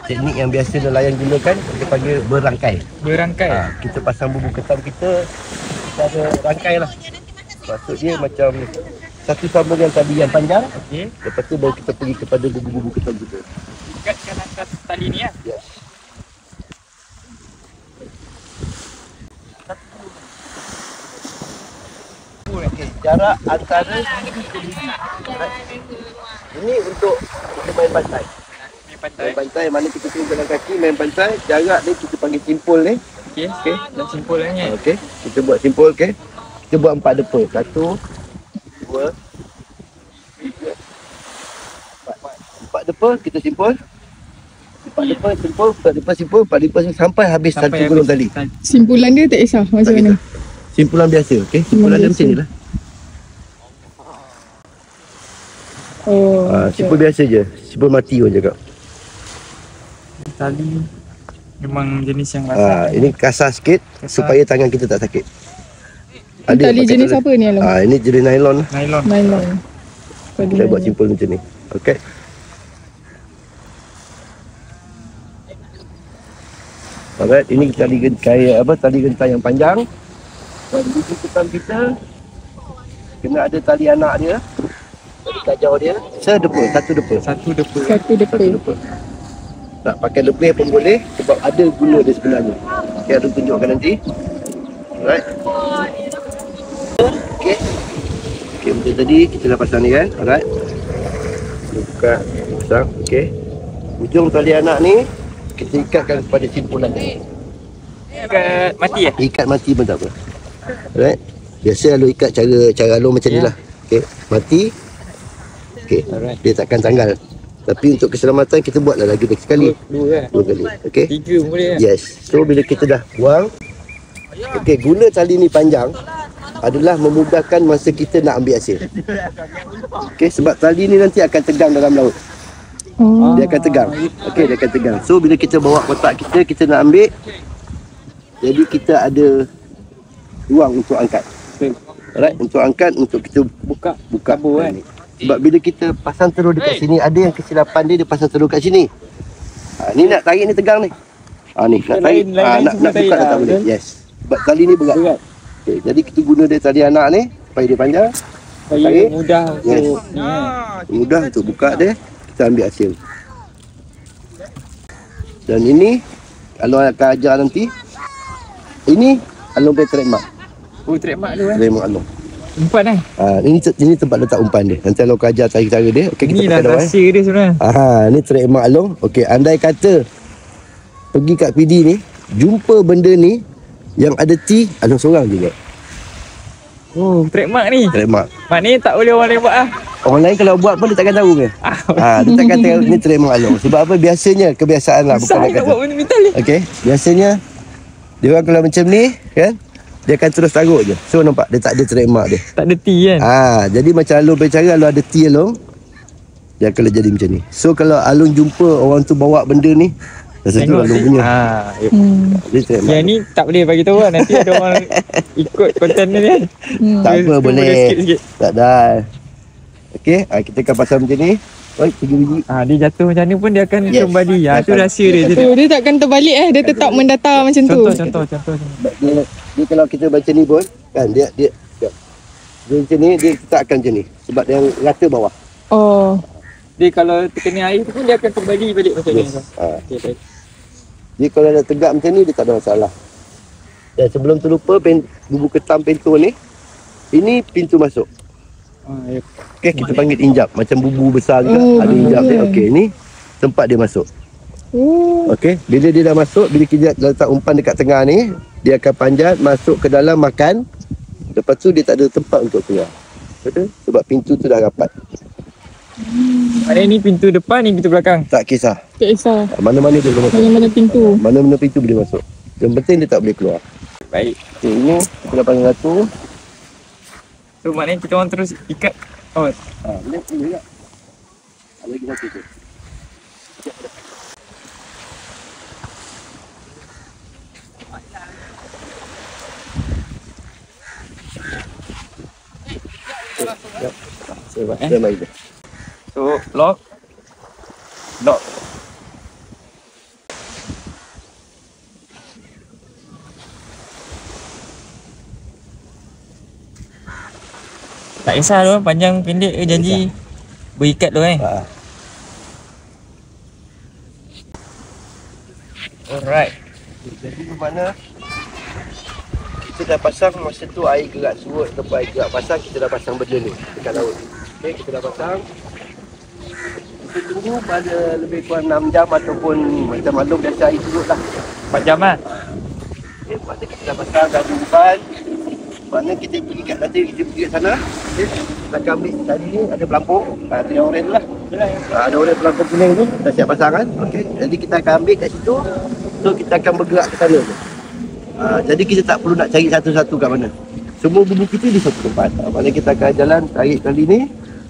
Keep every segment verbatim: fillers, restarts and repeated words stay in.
teknik yang biasa nelayan gunakan, kita panggil berangkai. Berangkai? Ha, kita pasang bubu ketam kita, kita ada rangkai lah. Maksud dia macam satu sambung yang tadi yang panjang. Okey. Lepas tu baru kita pergi kepada bubu-bubu ketam kita. Ikatkan atas tali ni lah? Yes. Okay, jarak antara ini untuk kita main pantai. Main pantai? Main pantai, mana kita turun jalan kaki, main pantai. Jarak ni kita panggil simpul ni. Okey, okey. Dah simpul lah ni. Okey, kita buat simpul, okey. Kita buat empat depa. Satu, dua, tiga, empat. Empat depa kita simpul. Empat depa simpul, empat depa simpul, empat depa sampai habis satu gulung tali. Simpulan dia tak kisah macam Tak mana? Simpulan biasa, okey. Simpulan dia macam ni lah. Oh. Ah, simpul biasa je. Simpul mati orang cakap. Tali memang jenis yang Ah, kasar. ini kasar sikit Kasar. supaya tangan kita tak sakit. Tali yang pakai jenis tali. apa ni Alam? Ah, ini jenis nylon lah. Nylon. Nylon. Tali Kita buat nylon. simpul macam ni. Okey. Alright, ini tali gentai apa tali gentai yang panjang. Dan buku ketam kita kena ada tali anak dia. Tali kajau dia. Sedepa, satu depa. Satu depa. Satu depa. Satu depa. Tak pakai lebih pun boleh sebab ada guna dia sebenarnya. Okey, ada tunjukkan nanti. Alright. Okey. Okey, macam tadi kita dah pasang ni kan. Alright. Buka, pasang. Okey. Ujung tali anak ni kita ikatkan kepada simpulan ni. Ikat mati eh? Ikat mati pun tak apa. Alright. Biasa Alung ikat cara cara Alung macam Ya. ni lah. Okey, mati. Okey. Alright. Dia takkan tanggal. Tapi untuk keselamatan kita buatlah lagi sekali. Dua kan? Dua kali. Okey. Tiga pun boleh kan? Yes. So bila kita dah buang, okey, guna tali ni panjang adalah memudahkan masa kita nak ambil hasil. Okey, sebab tali ni nanti akan tegang dalam laut. Oh. Dia akan tegang. Okey, dia akan tegang. So bila kita bawa kotak kita, kita nak ambil, jadi kita ada ruang untuk angkat. Alright, untuk angkat, untuk kita buka buka Tabur kan? Sebab bila kita pasang terus dekat sini, ada yang kesilapan dia dia pasang terus kat sini. Ha, ni nak tarik ni tegang ni. Ha, ni nak tarik, Lain- lain- ha, lain nak semua nak buka tarik dah lah, tak boleh. betul? Yes. Sebab tali ni berat. Berat. Okay, jadi kita guna dia tali anak ni supaya dia panjang. Supaya Tarik. mudah untuk Yes. ni kan? Mudah untuk buka dia, kita ambil hasil. Dan ini kalau akan ajar nanti, ini Alung punya trademark. Oh, trademark tu kan? Trademark Alung. Umpan eh? Ha, ini ini tempat letak umpan dia. Nanti Alung akan ajar cara dia. Okey, kita Ni dah pakai dah. Eh. rahsia dia sebenarnya. Aha, ni trademark Alung. Okey, andai kata pergi kat P D ni, jumpa benda ni yang ada T, Alung seorang juga. Oh, trademark ni. Trademark. Maknanya tak boleh orang lain buat lah. Orang lain kalau buat pun dia takkan tahu ke? Ah, Ha, dia takkan tahu ni trademark Alung. Sebab apa? Biasanya kebiasaan lah. susah Bukan nak nak kata. buat benda metal ni. Okey, biasanya dia orang kalau macam ni kan, dia akan terus taruh je. So nampak dia tak ada trademark dia. Tak ada T kan? Ah, jadi macam Alung bercara, kalau ada T Alung, dia akan jadi macam ni. So kalau Alung jumpa orang tu bawa benda ni, rasa tu Alung ni. punya. Ah, ya. Hmm. Dia trademark. Yang ni tak boleh bagi tahu lah. Nanti ada orang ikut konten ni kan. Hmm. Tak Dia- apa, dia boleh. sikit-sikit. Tak dah. Okey, ah, kita akan pasang macam ni. Oi, tiga biji. Ah, dia jatuh macam ni pun dia akan Yes. kembali. Ah, Dia tu akan- rahsia dia. Tu Dia- dia takkan terbalik eh, dia tetap mendatar macam tu. Contoh, contoh, contoh. contoh. Sebab Dia, dia kalau kita baca ni pun, kan, dia dia dia, dia macam ni, dia letakkan macam ni. Sebab dia rata bawah. Oh. Dia kalau terkena air tu pun dia akan kembali balik macam ni. Yes. Ah. Okay, baik. Dia kalau dah tegak macam ni, dia tak ada masalah. Dan sebelum terlupa, pen, bubu ketam pintu ni, ini pintu masuk. Ah, ya. Okey, kita panggil injap. Macam bubu besar juga, Oh, ada injap dia. betul. Okey, ni tempat dia masuk. Oh. Okey, bila dia dah masuk, bila kita letak umpan dekat tengah ni, dia akan panjat masuk ke dalam makan. Lepas tu dia tak ada tempat untuk keluar. Betul? Sebab pintu tu dah rapat. Maknanya ni pintu depan, ni pintu belakang. Tak kisah. Tak kisah. Mana-mana dia boleh masuk. Mana-mana pintu. Mana-mana pintu boleh masuk. Yang penting dia tak boleh keluar. Baik. Okey, ini kita dah panggil satu. So maknanya kita orang terus ikat. Oh, Ha, boleh boleh tak? Ada lagi satu tu. Ya. Saya buat. Eh? Saya main dia. so lock. Lock. Tak kisah tu panjang pendek ke janji berikat tu eh. Ha. Alright. Jadi bermakna kita dah pasang masa tu air gerak surut ataupun air gerak pasang, kita dah pasang benda ni dekat laut. Okey, kita dah pasang. Kita tunggu pada lebih kurang enam jam ataupun macam maklum biasa air surut lah. empat jam lah. Okey, masa kita dah pasang dah ada umpan. Mana kita pergi kat nanti kita pergi kat sana. Okey, kita akan ambil tadi ni ada pelampung. Ha, tu yang oren tu lah. Ha, ada oren pelampung kuning tu dah siap pasang kan. Okey, jadi kita akan ambil kat situ. So kita akan bergerak ke sana tu. Ha, jadi kita tak perlu nak cari satu-satu kat mana. Semua bumbu kita di satu tempat. Ha, mana kita akan jalan tarik kali ni.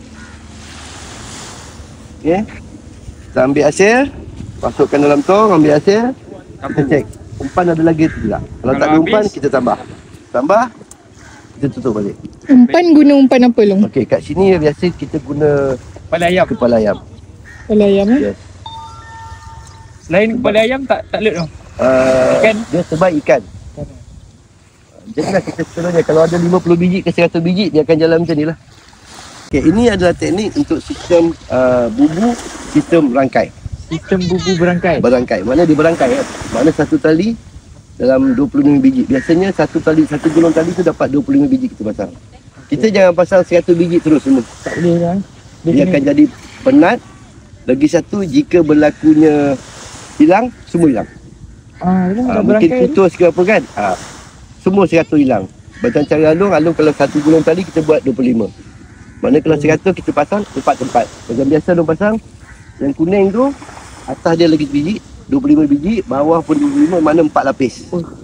Okey. Kita ambil hasil, masukkan dalam tong, ambil hasil. Kita cek umpan ada lagi atau tidak. Kalau, Kalau tak ada umpan, habis, kita tambah. Tambah, kita tutup balik. Umpan guna umpan apa long? Okey, kat sini biasa kita guna Kepala ayam. kepala ayam. Kalau ayam eh. Yes. Selain kepala ayam tak tak lut tu. Uh, Ikan? Dia terbaik ikan. Jadilah kita seterusnya, kalau ada lima puluh biji ke seratus biji, dia akan jalan macam ni lah. Okay, ini adalah teknik untuk sistem uh, bubu, sistem rangkai. Sistem bubu berangkai. Berangkai, mana dia berangkai kan? Mana satu tali dalam dua puluh lima biji. Biasanya satu tali, satu gulung tali tu dapat dua puluh lima biji kita pasang. Kita jangan pasang seratus biji terus semua. Tak boleh lah. Dia akan jadi penat. Lagi satu, jika berlakunya hilang, semua hilang. Ah, itu Ha, nak mungkin berangkai. putus ke apa kan, ha, semua seratus hilang. Macam cara alung, alung kalau satu gulung tali kita buat dua puluh lima. Mana kalau seratus kita pasang empat tempat. Macam biasa alung pasang, yang kuning tu atas dia lagi biji, dua puluh lima biji, bawah pun dua puluh lima, mana empat lapis. Oh,